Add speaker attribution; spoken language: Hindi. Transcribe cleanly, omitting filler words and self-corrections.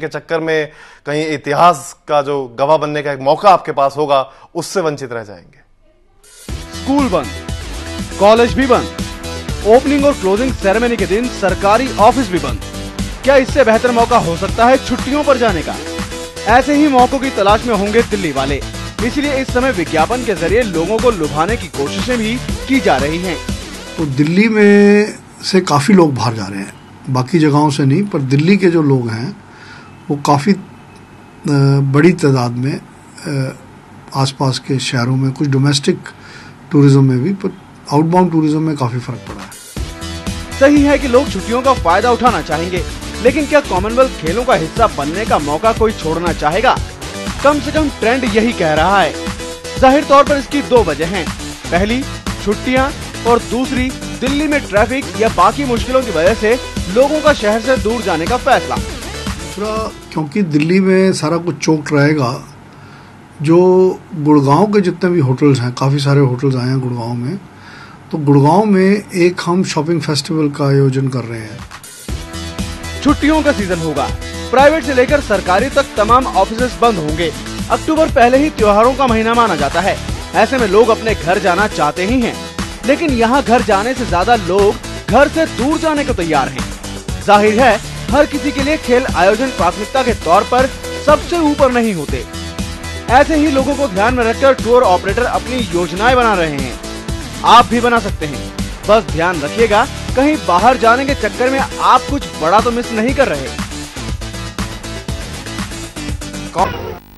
Speaker 1: चक्कर में कहीं इतिहास का जो गवाह बनने का एक मौका आपके पास होगा, उससे वंचित रह जाएंगे।
Speaker 2: स्कूल बंद, कॉलेज भी बंद, ओपनिंग और क्लोजिंग सेरेमनी के दिन सरकारी ऑफिस भी बंद। क्या इससे बेहतर मौका हो सकता है छुट्टियों पर जाने का? ऐसे ही मौकों की तलाश में होंगे दिल्ली वाले, इसलिए इस समय विज्ञापन के जरिए लोगों को लुभाने की कोशिशें भी की जा रही हैं।
Speaker 3: तो दिल्ली में से काफ़ी लोग बाहर जा रहे हैं, बाकी जगहों से नहीं, पर दिल्ली के जो लोग हैं वो काफ़ी बड़ी तादाद में आसपास के शहरों में, कुछ डोमेस्टिक टूरिज्म में भी, पर आउटबाउंड टूरिज्म में काफ़ी फर्क पड़ा है।
Speaker 2: सही है कि लोग छुट्टियों का फायदा उठाना चाहेंगे, लेकिन क्या कॉमनवेल्थ खेलों का हिस्सा बनने का मौका कोई छोड़ना चाहेगा? कम से कम ट्रेंड यही कह रहा है। जाहिर तौर पर इसकी दो वजह हैं, पहली छुट्टियां और दूसरी दिल्ली में ट्रैफिक या बाकी मुश्किलों की वजह से लोगों का शहर से दूर जाने का फैसला।
Speaker 3: क्योंकि दिल्ली में सारा कुछ चौक रहेगा, जो गुड़गांव के जितने भी होटल्स हैं, काफ़ी सारे होटल्स आए हैं गुड़गांव में, तो गुड़गांव में एक हम शॉपिंग फेस्टिवल का आयोजन कर रहे हैं।
Speaker 2: छुट्टियों का सीजन होगा, प्राइवेट से लेकर सरकारी तक तमाम ऑफिसेस बंद होंगे। अक्टूबर पहले ही त्योहारों का महीना माना जाता है, ऐसे में लोग अपने घर जाना चाहते ही हैं, लेकिन यहाँ घर जाने से ज्यादा लोग घर से दूर जाने को तैयार हैं। जाहिर है हर किसी के लिए खेल आयोजन प्राथमिकता के तौर पर सबसे ऊपर नहीं होते। ऐसे ही लोगों को ध्यान में रखकर टूर ऑपरेटर अपनी योजनाएं बना रहे हैं। आप भी बना सकते हैं, बस ध्यान रखिएगा कहीं बाहर जाने के चक्कर में आप कुछ बड़ा तो मिस नहीं कर रहे।